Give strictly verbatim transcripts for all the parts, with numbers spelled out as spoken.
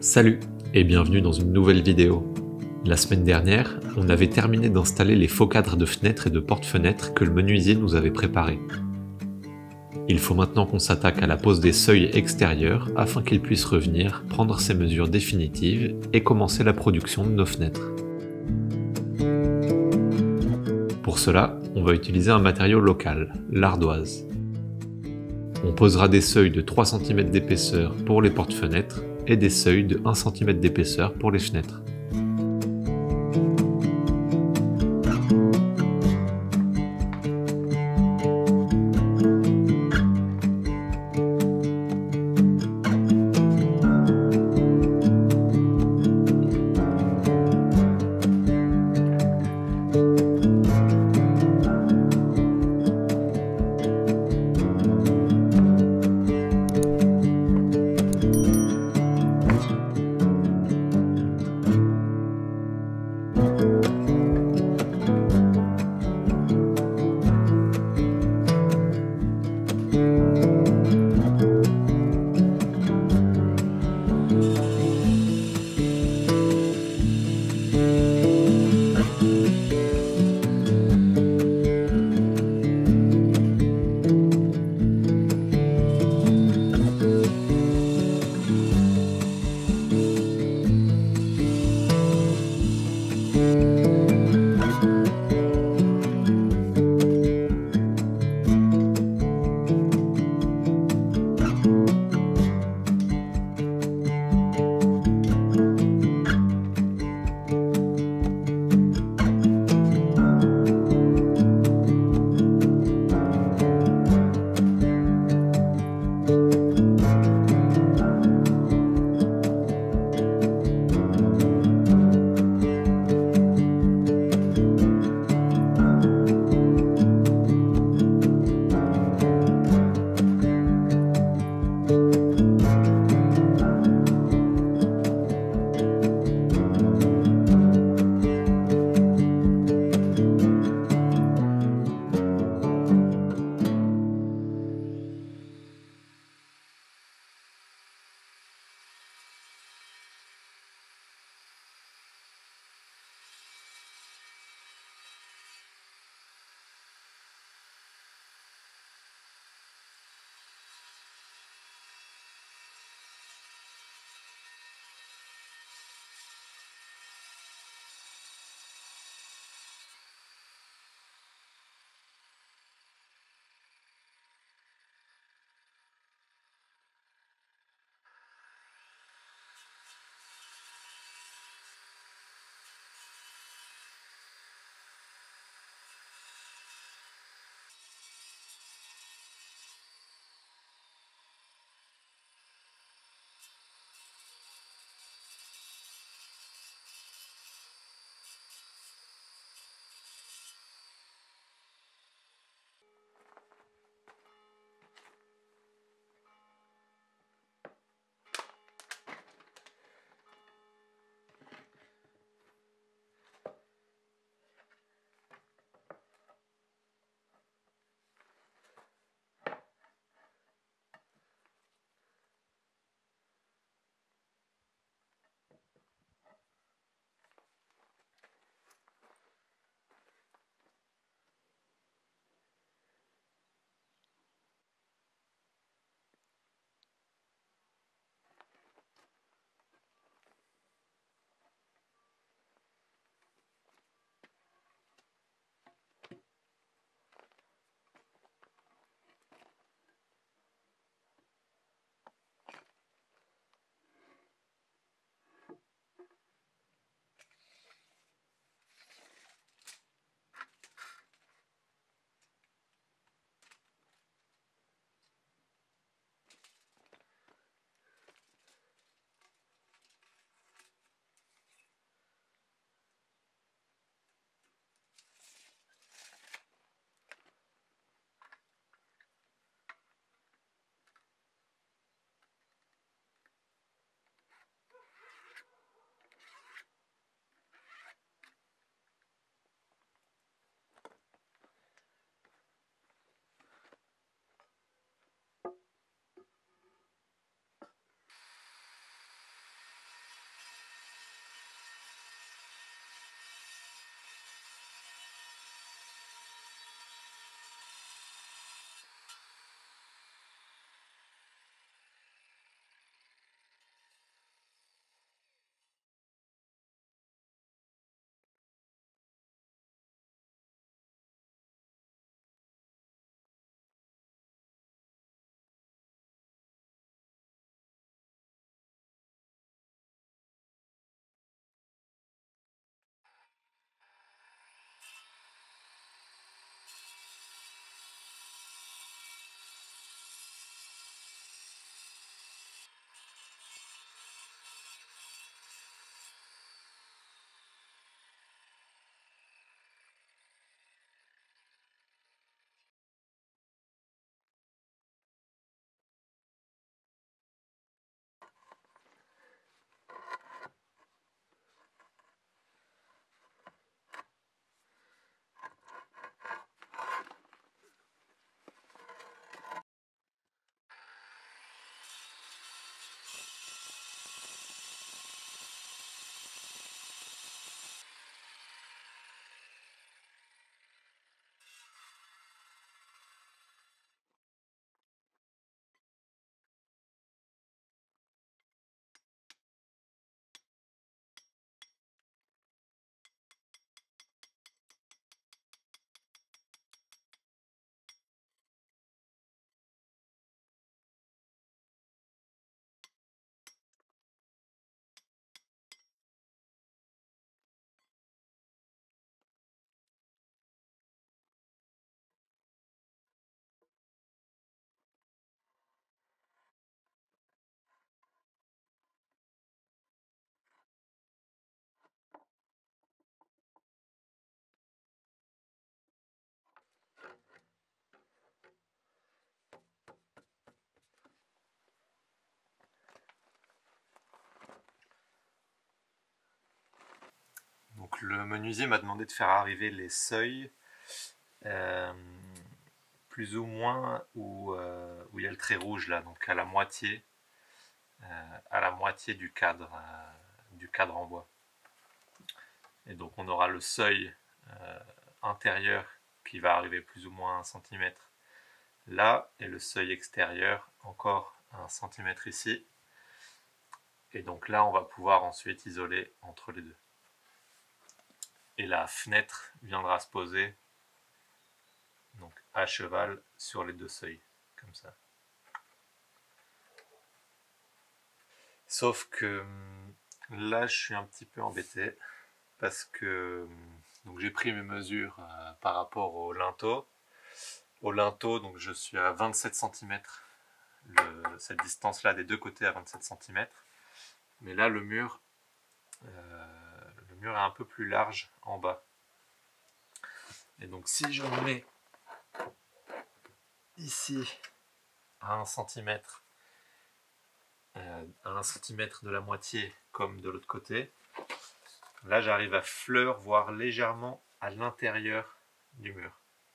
Salut et bienvenue dans une nouvelle vidéo. La semaine dernière, on avait terminé d'installer les faux cadres de fenêtres et de porte-fenêtres que le menuisier nous avait préparés. Il faut maintenant qu'on s'attaque à la pose des seuils extérieurs afin qu'il puisse revenir, prendre ses mesures définitives et commencer la production de nos fenêtres. Pour cela, on va utiliser un matériau local, l'ardoise. On posera des seuils de trois centimètres d'épaisseur pour les porte-fenêtres et des seuils de un centimètre d'épaisseur pour les fenêtres. Donc le menuisier m'a demandé de faire arriver les seuils euh, plus ou moins où, euh, où il y a le trait rouge là, donc à la moitié, euh, à la moitié du cadre, euh, du cadre en bois. Et donc on aura le seuil euh, intérieur qui va arriver plus ou moins un centimètre là, et le seuil extérieur encore un centimètre ici. Et donc là on va pouvoir ensuite isoler entre les deux. Et la fenêtre viendra se poser donc à cheval sur les deux seuils, comme ça. Sauf que là je suis un petit peu embêté parce que donc j'ai pris mes mesures euh, par rapport au linteau. Au linteau, donc je suis à vingt-sept centimètres, le, cette distance là des deux côtés à vingt-sept centimètres. Mais là le mur, euh, le mur est un peu plus large en bas. Et donc si je me mets ici à un centimètre, euh, à un centimètre de la moitié comme de l'autre côté, là j'arrive à fleur, voire légèrement à l'intérieur du mur.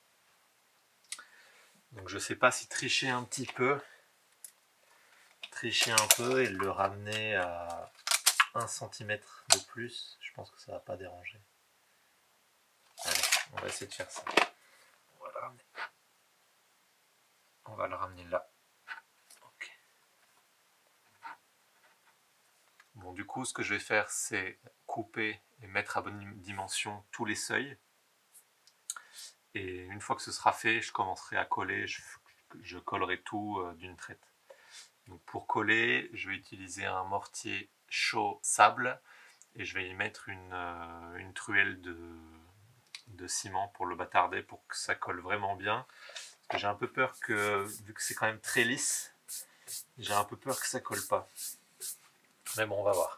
Donc je ne sais pas si tricher un petit peu, tricher un peu et le ramener à un centimètre de plus, je pense que ça ne va pas déranger. Allez, on va essayer de faire ça. On va le ramener, on va le ramener là. Okay. Bon, du coup, ce que je vais faire, c'est couper et mettre à bonne dimension tous les seuils. Et une fois que ce sera fait, je commencerai à coller, je, je collerai tout euh, d'une traite. Donc pour coller, je vais utiliser un mortier chaud sable et je vais y mettre une, euh, une truelle de, de ciment pour le bâtarder, pour que ça colle vraiment bien. J'ai un peu peur que, vu que c'est quand même très lisse, j'ai un peu peur que ça colle pas. Mais bon, on va voir.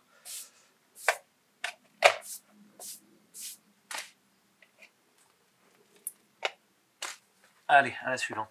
Allez, à la suivante.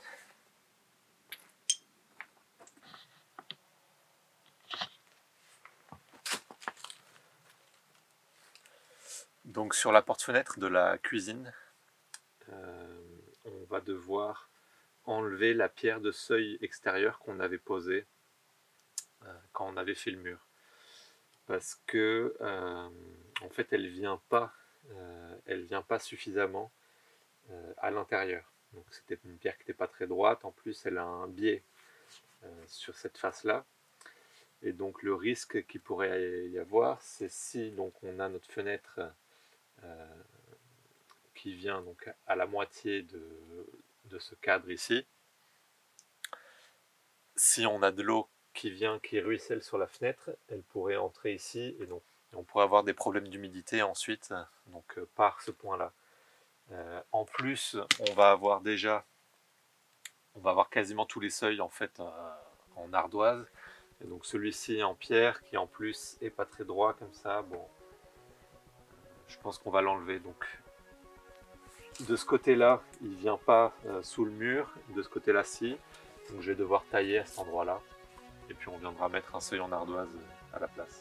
Donc sur la porte-fenêtre de la cuisine, euh, on va devoir enlever la pierre de seuil extérieur qu'on avait posée euh, quand on avait fait le mur. Parce que euh, en fait elle vient pas, euh, elle vient pas suffisamment euh, à l'intérieur. Donc c'était une pierre qui n'était pas très droite, en plus elle a un biais euh, sur cette face-là. Et donc le risque qu'il pourrait y avoir, c'est si donc on a notre fenêtre euh, qui vient donc à la moitié de, de ce cadre ici. Si on a de l'eau qui vient, qui ruisselle sur la fenêtre, elle pourrait entrer ici et donc on pourrait avoir des problèmes d'humidité ensuite, donc euh, par ce point-là. Euh, en plus, on va avoir déjà, on va avoir quasiment tous les seuils en fait euh, en ardoise, et donc celui-ci en pierre qui en plus est pas très droit comme ça. Bon, je pense qu'on va l'enlever. Donc de ce côté-là, il vient pas euh, sous le mur, de ce côté-là si. Donc je vais devoir tailler à cet endroit-là, et puis on viendra mettre un seuil en ardoise à la place.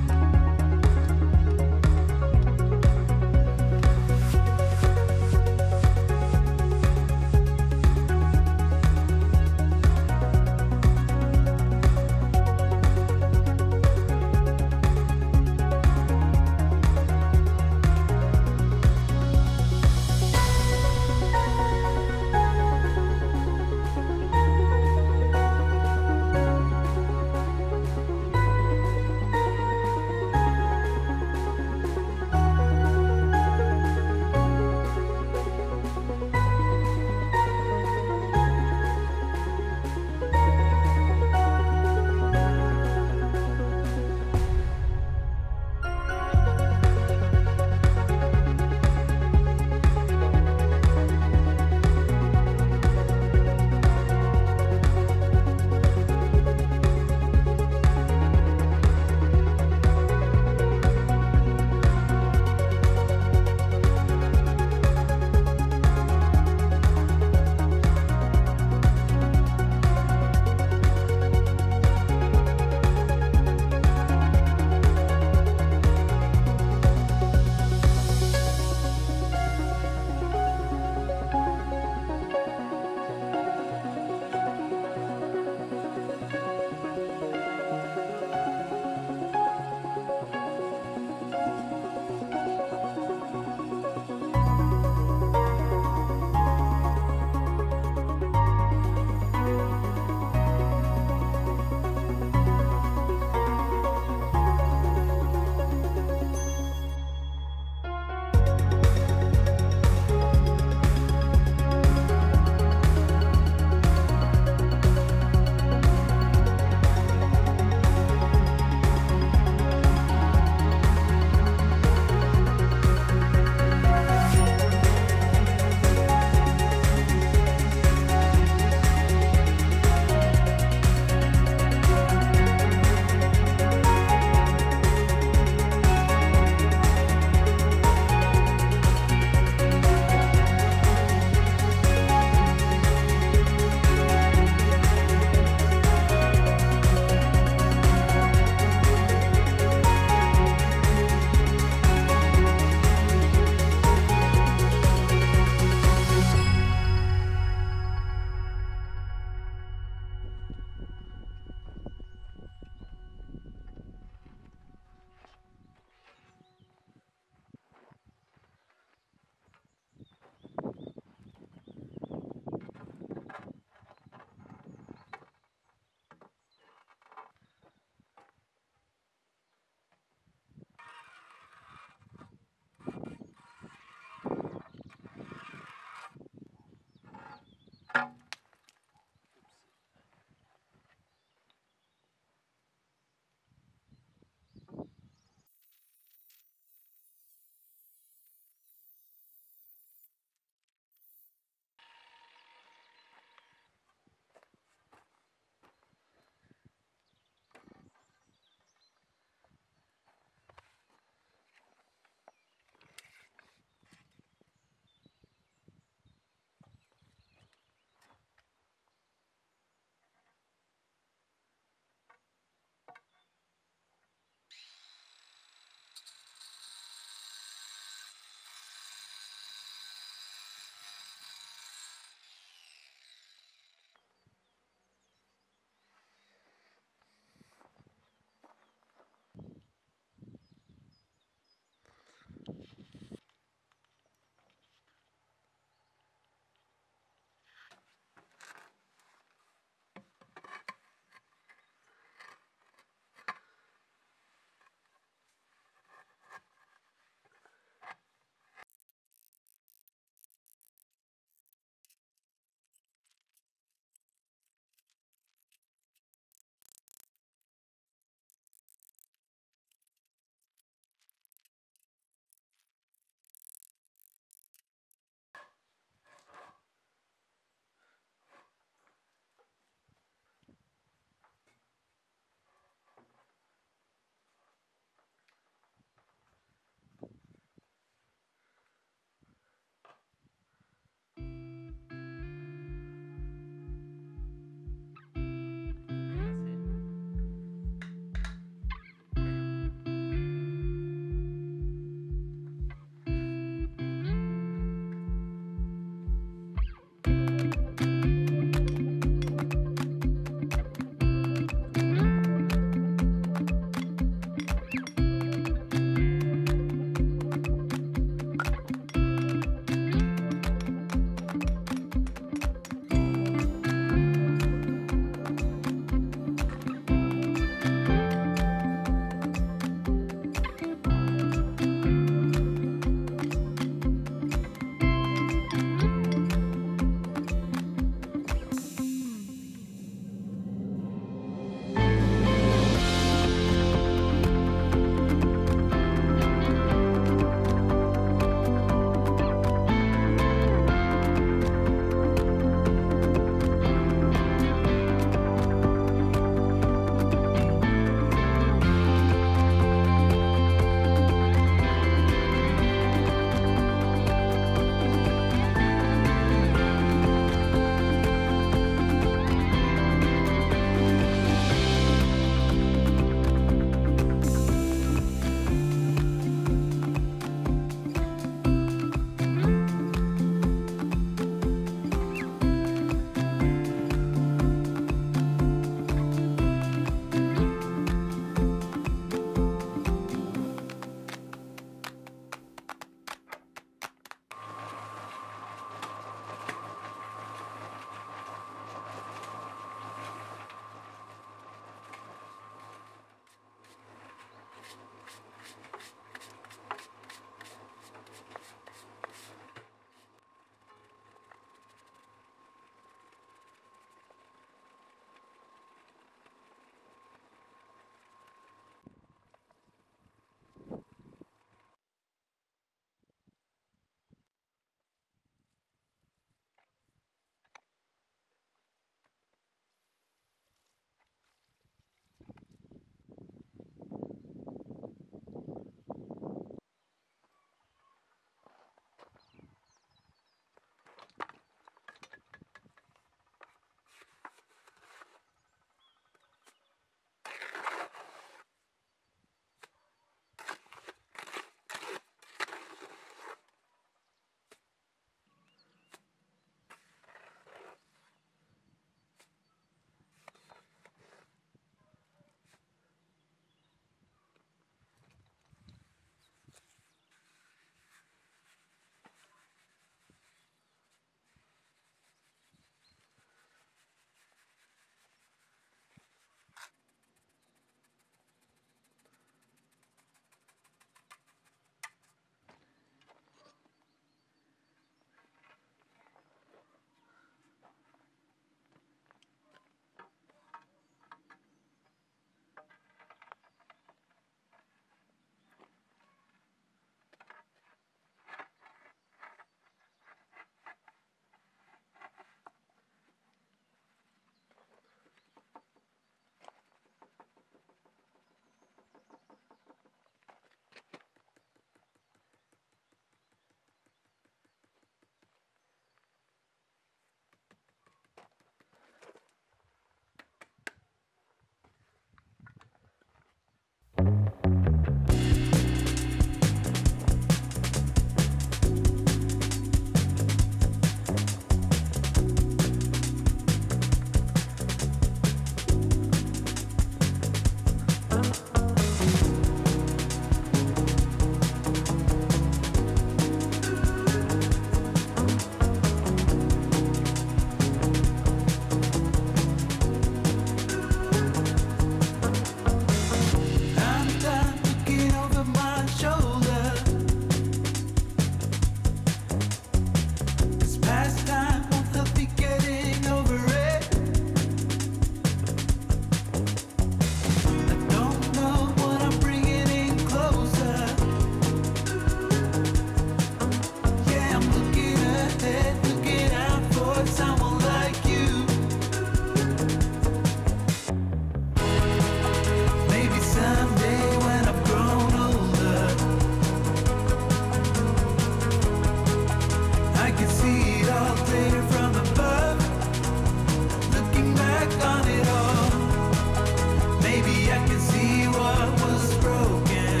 clear from above. Looking back on it all, maybe I can see what was broken.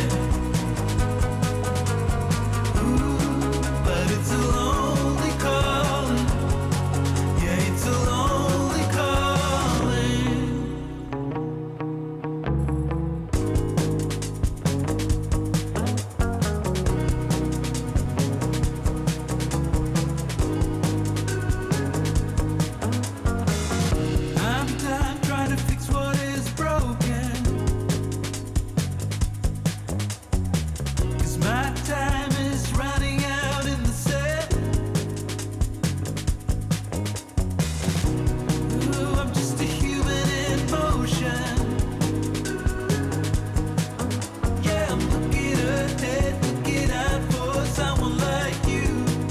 Ooh, but it's a lonely calling. Yeah, it's a lonely calling. I'm done trying to fix what is broken, 'cause my time is running out in the sand. Ooh, I'm just a human in motion. Yeah, I'm looking ahead, looking out for someone like you.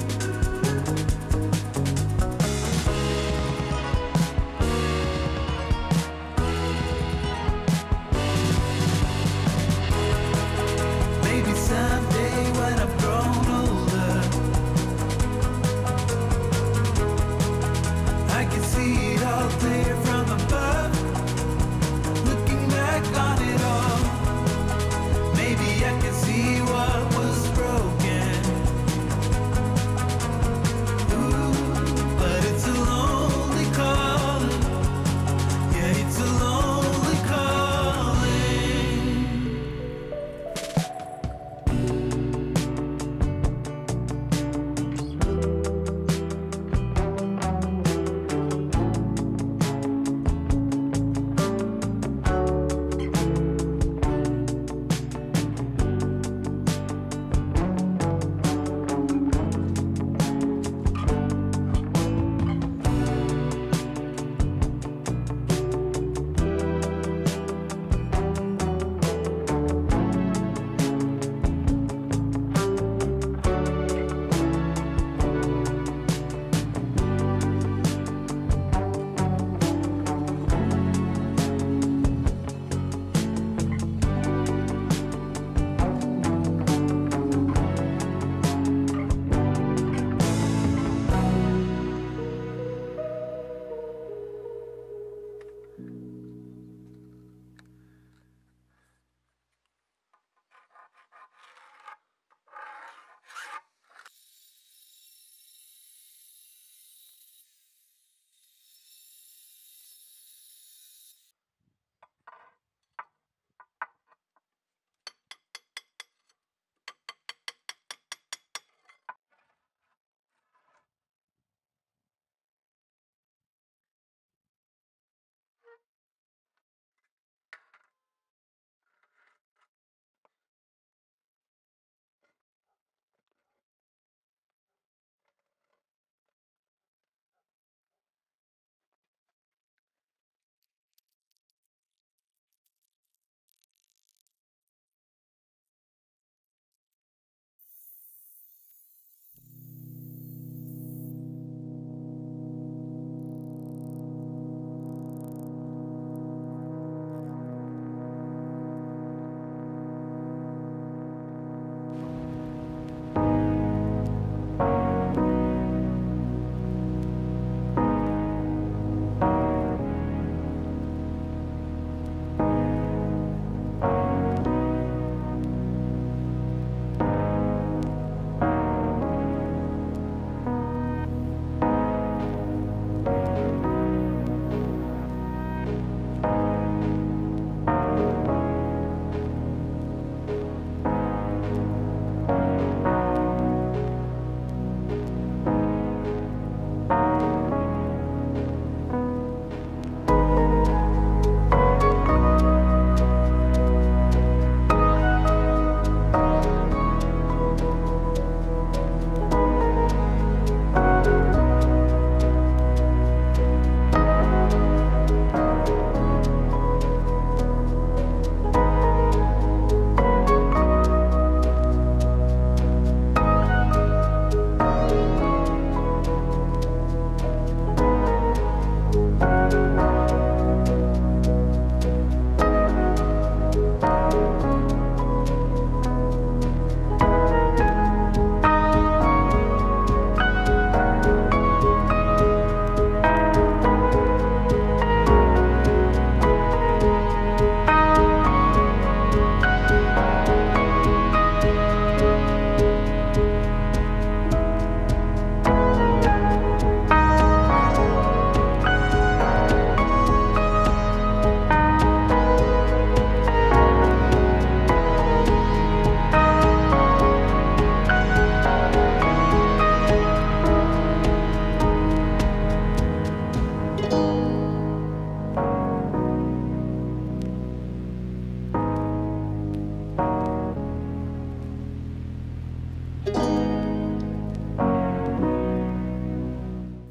Maybe someday when I've grown older, I can see it all clear from above. Looking back on it all, maybe I can see what was broken. Ooh, but it's a lonely calling. Yeah, it's a lonely calling.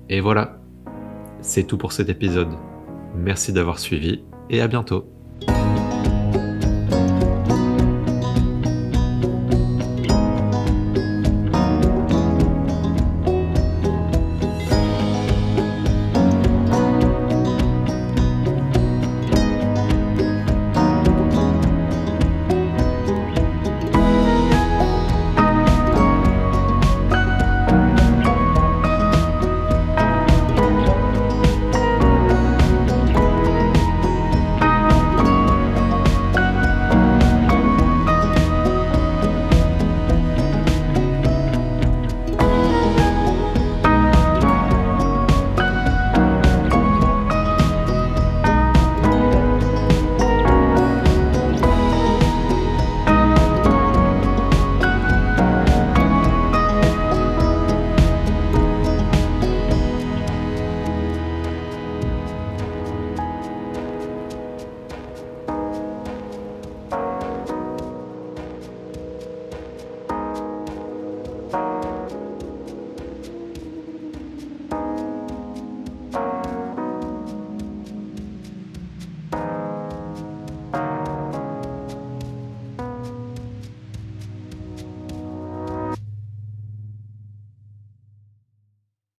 Et voilà, c'est tout pour cet épisode. Merci d'avoir suivi et à bientôt.